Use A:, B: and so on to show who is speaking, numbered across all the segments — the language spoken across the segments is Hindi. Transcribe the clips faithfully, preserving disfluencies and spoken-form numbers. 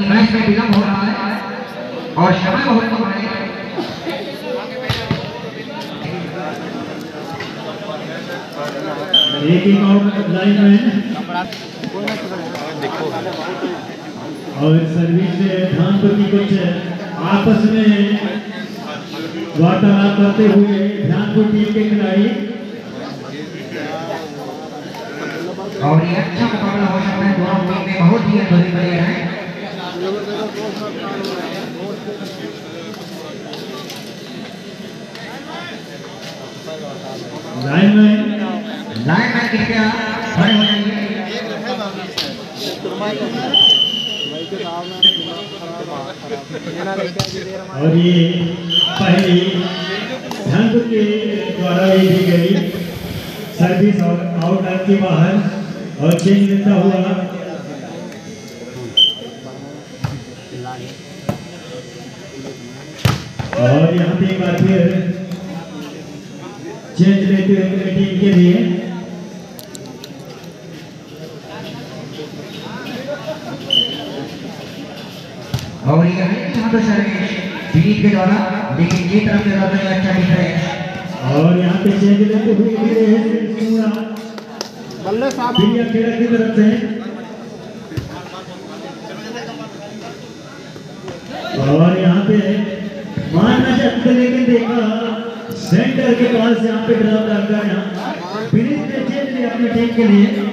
A: मैच में विलंब हो रहा है और समय बहुत कम है।
B: एक ही आउट लाइन में और सर्विस से ध्यानपुर की कुछ आपस में वार्तालाप करते हुए ध्यानपुर टीम के खिलाड़ी
A: और ये अच्छा मुकाबला हो सकता है। दोनों टीम में बहुत ही अनुभवी प्लेयर हैं।
B: लाइन में
A: लाइन में कृपया खड़े हो जाइए।
B: और ये पहली ध्यानपुर के द्वारा दी गई सर्विस और आउट लाइन के बाहर और चेंज लेता हुआ और यहाँ पे एक बार फिर चेंज लेते हुए टीम के लिए
A: और ये यहाँ पे सर्विस बीट के द्वारा, लेकिन ये तरफ से ज्यादा अच्छा दिख रहा है।
B: और यहाँ पे चेंज लेते हुए बल्ले साहब बिलिया खेड़ा की तरफ से और यहाँ पे मारना चाहते थे लेकिन देखा सेंटर के पास यहाँ पे ड्रॉप डालकर यहाँ फिनिश ने चेंज लिया अपनी टीम के लिए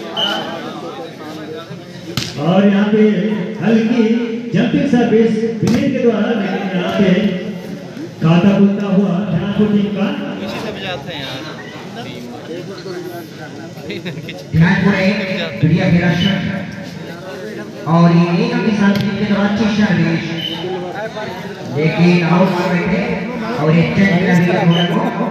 B: और यहाँ पे हल्की जंपिंग सर्विस फिनिश के द्वारा, लेकिन यहाँ पे खाता बुलता हुआ ध्यानपुर टीम का
A: ध्यानपुर बढ़िया खेला और ये एक अपनी साथ टीम के द्वारा अच्छी सर्विस, लेकिन आउट मार रहे थे और एक चेंज कर दिया घोड़े को।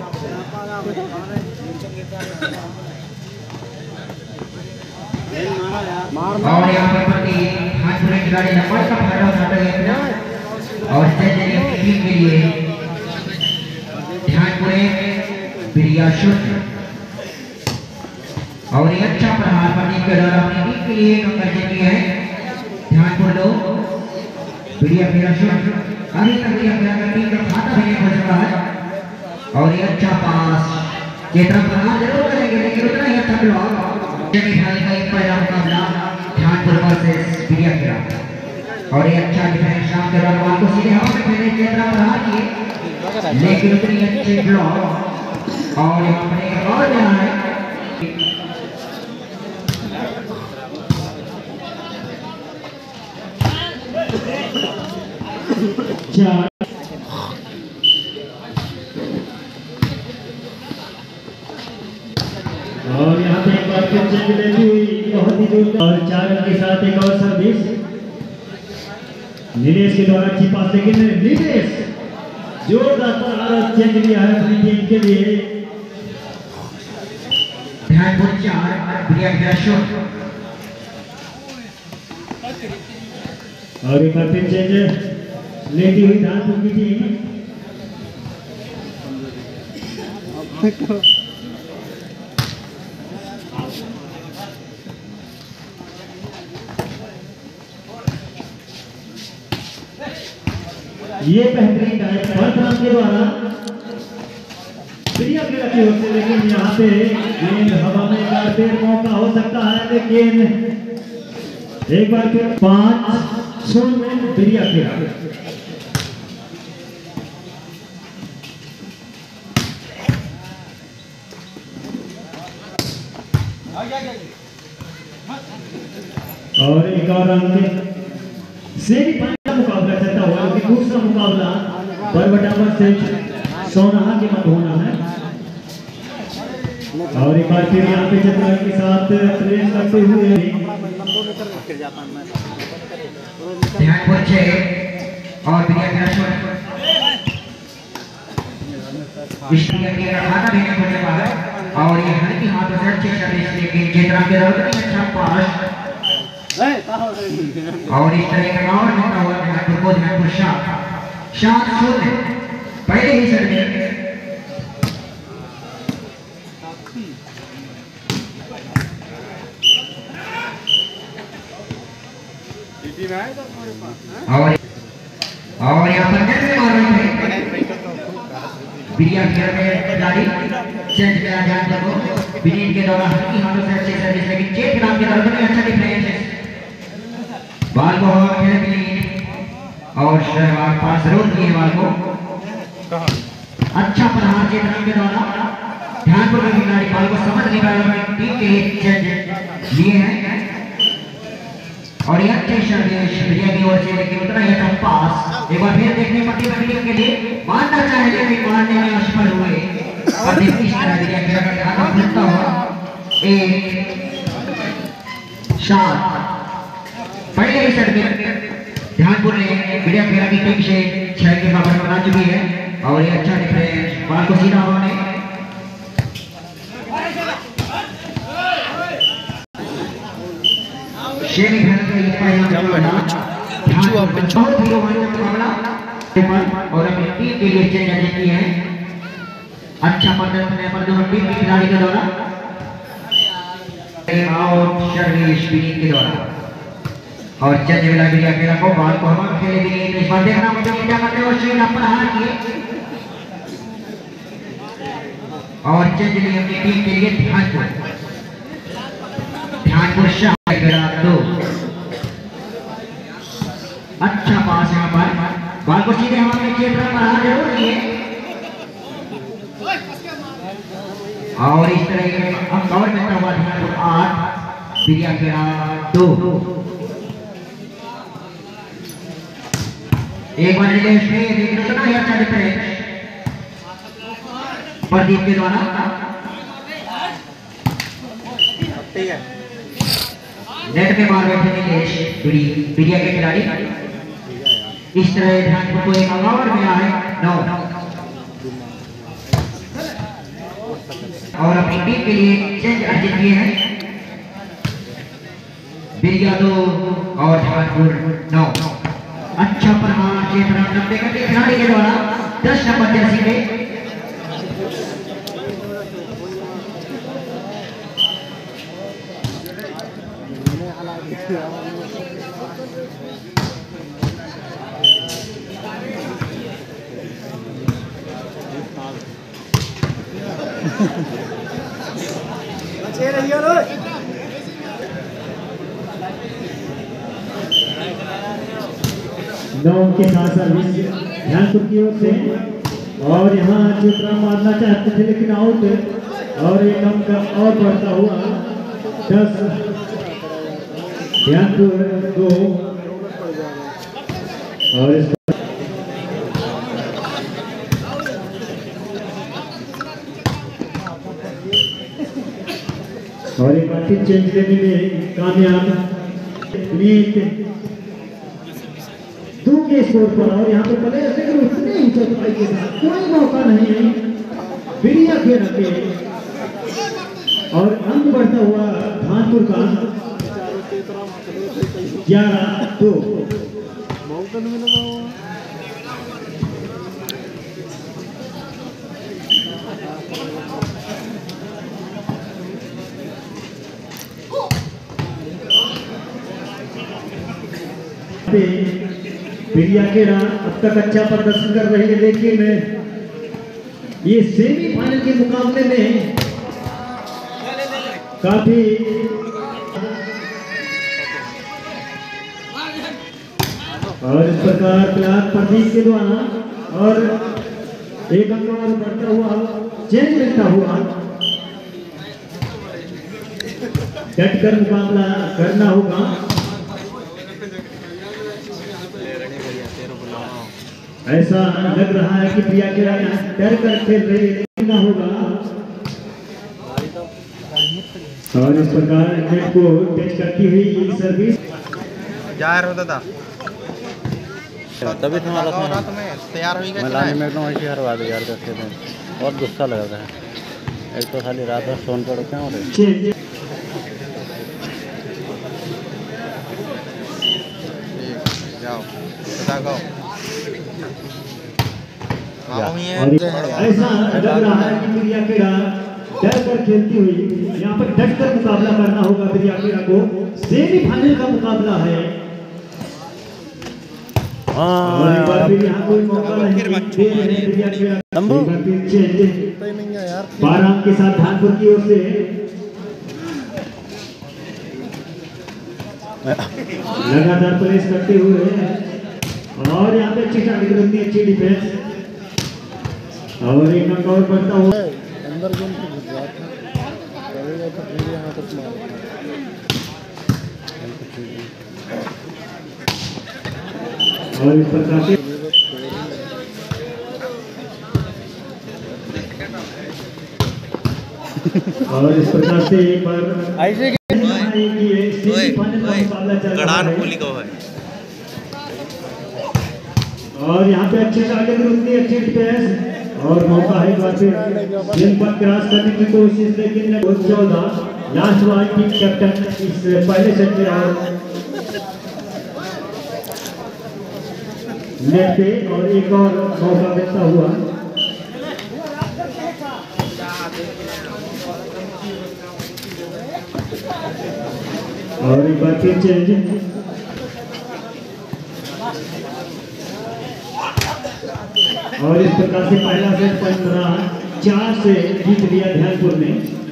A: और यहाँ पर पति ध्यानपुर के खिलाड़ी नंबर का फायदा उठाते हुए और चेंज टीम के लिए ध्यानपुर बढ़िया शॉट और ये अच्छा प्रहार पति के द्वारा अपनी टीम के लिए नंबर जीती है। ध्यानपुर लो बढ़िया खेला शॉट, अभी तक बढ़िया खेला टीम का खाता भी नहीं खोल रहा है और ये अच्छा पास ये तरफ प्रहार जरूर करेंगे, लेकिन उतना ही अच्छा ब्लॉक सेमीफाइनल का एक पहला मुकाबला ध्यानपुर वर्सेस बढ़िया खेला और ये अच्छा डिफेंस शाम के दौरान को सीधे हवा में खेलने की तरफ प्रहार किए, लेकिन उतनी अच्छी ब्लॉक और यहाँ पर एक और मिला है।
B: चार और यहाँ पे एक बार फिर चेंज लेती हुई बहुत ही दूर और चार रन के साथ एक और सर्विस नीलेश के द्वारा अच्छी पास, लेकिन नीलेश जोरदार चेंज लिया है अपनी टीम के लिए।
A: ध्यानपुर चार बढ़िया शॉट
B: और एक बार फिर चेंज लेती हुई ध्यानपुर की टीम ये बेहतरीन डाइव परशुराम के द्वारा बढ़िया खेला की ओर से, लेकिन यहाँ पे गेंद हवा में एक बार फिर मौका हो सकता है, लेकिन एक बार फिर पांच शून्य में बढ़िया खेला। और एक और रन सेमीफाइनल मुकाबला चलता हुआ, क्योंकि दूसरा मुकाबला बरबटावर से सोनाहा के मध्य होना है और एक बार फिर यहाँ पे चतुराई के साथ प्रेस करते हुए
A: ध्यानपुर छह और बढ़िया शॉट विष्णु का खाता भी नहीं खोलने वाला और ये हल्की हाथों से अच्छे सर्विस लेकिन चेतरा के दौरान अच्छा पास और इस तरह का और होता हुआ ध्यानपुर को ध्यानपुर शाह शाह शून्य पहले ही सर्विस
C: में
A: और और यहाँ पर कैसे मार रहे थे बिरिया खेल में खिलाड़ी चेंज किया जाए तो विनीत के द्वारा हल्की हाथों से अच्छे सर्विस लेकिन चेत नाम के तरफ में अच्छा डिफरेंस है बाल को खेले विनीत और शहबाज पास रोक दिए बाल को अच्छा प्रहार चेत नाम के द्वारा ध्यानपूर्वक खिलाड़ी बाल को समझ नहीं पाया टीम के लिए चेंज लिए हैं और ये अच्छे सर्विस विजय की ओर से लेकिन उतना ही अच्छा पास एक बार फिर देखने पट्टी पट्टी के लिए मारना चाहे लेकिन मारने में असफल हुए और देखिए इस तरह विजय खेल का खाता खुलता हुआ एक शॉट पहले ही सर्विस ध्यानपुर ने विजय खेल की टीम से छह के बराबर बना चुकी है और ये अच्छा डिफरेंस बाल को सीधा उन्होंने शेरी खेल के इस बहुत ही रोमांचक मुकाबला और अपनी टीम के लिए चेंज की है अच्छा प्रदर्शन है पर दोनों टीम के खिलाड़ी के द्वारा आउट सर्विस विनीत के द्वारा और चेंज मिला बिरिया खेला को बाल को हम खेले विनीत इस बार देखना मुझे क्या करते हो शेर अपना हार किए और चेंज लिए अपनी टीम के लिए ध्यानपुर ध्यानपुर शाह दो अच्छा पास यहाँ पर बाल को सीधे हमारे क्षेत्र पर आ जरूर है और इस तरह के अब कवर करता हुआ ध्यानपुर आठ बिरिया खेला दो एक बार निलेश में देखने तो नहीं अच्छा डिफरेंस प्रदीप के द्वारा ठीक है नेट पे मार बैठे निलेश बिरिया के खिलाड़ी इस तरह ध्यानपुर को एक ओवर में आए नौ और अपनी टीम के लिए चेंज अर्जित किए हैं बिरिया दो और ध्यानपुर नौ अच्छा प्रहार चेतना नब्बे का खिलाड़ी के द्वारा दस नंबर जर्सी में
B: नौ के साथ सर्विस ध्यानपुर की ओर से और यहाँ चित्रा मारना चाहते थे लेकिन आउट और एक अंक और बढ़ता हुआ दस ध्यानपुर दो और इस और एक बार चेंज लेने में कामयाब दो के स्कोर पर और यहाँ पर पहले लेकिन उतने ही चौपाई के साथ कोई मौका नहीं है बिरिया के रखे और अंक बढ़ता हुआ धानपुर का ग्यारह दो बिरिया केरा अब तक अच्छा प्रदर्शन कर रही है लेकिन ये सेमीफाइनल के मुकाबले में काफी और इस प्रकार प्रयास प्रदीप के द्वारा और एक अंक और बढ़ता हुआ चेंज मिलता हुआ डट कर मुकाबला करना होगा ऐसा लग रहा है कि प्रिया के डर कर खेल रही ना होगा और इस प्रकार नेट को टेस्ट करती हुई सर्विस
C: जाहिर होता था
D: तभी तुम्हारा
C: तैयार हुई
D: मैं लाने में एकदम ऐसी हर बात यार करते थे बहुत गुस्सा लगा था एक तो खाली रात भर सोन पर क्या हो रहे
C: जाओ बता गो
B: ऐसा लग रहा है कि प्रिया केरा डर कर खेलती हुई यहाँ पर डट कर मुकाबला करना होगा प्रिया केरा को सेमीफाइनल का मुकाबला है और एक बार फिर यहाँ कोई मौका नहीं दे रहे हैं बिरिया खेड़ा।
D: लंबू।
B: एक बार फिर चेंज बाराम के साथ धानपुर की ओर से लगातार प्रेस करते हुए और यहाँ पे अच्छी टारगेट बनती है, अच्छी डिफेंस और एक नॉकआउट बनता हुआ
D: अंदर जोन पे घुस जाता है, करेगा तो फिर यहाँ तक मारेगा।
B: और इस प्रकार से और इस प्रकार से एक बार
D: ऐसे
C: गड़ान पुली को है
B: और यहाँ पे अच्छे टारगेट होती है, अच्छी डिफेंस और मौका है एक बार फिर जिन पर क्रॉस करने की कोशिश, लेकिन चौदह लास्ट वाली टीम कैप्टन इस पहले सेट में और नेट पे और एक और मौका देता हुआ और एक बार फिर चेंज और इस प्रकार से पहला सेट पंद्रह चार से जीत लिया ध्यानपुर ने।